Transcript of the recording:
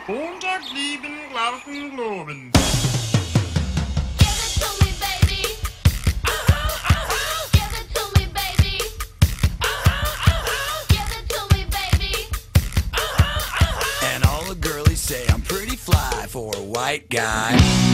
Montag lieben, glauben, globen. Give it to me, baby. Give it to me, baby. Give it to me, baby. And all the girlies say I'm pretty fly for a white guy.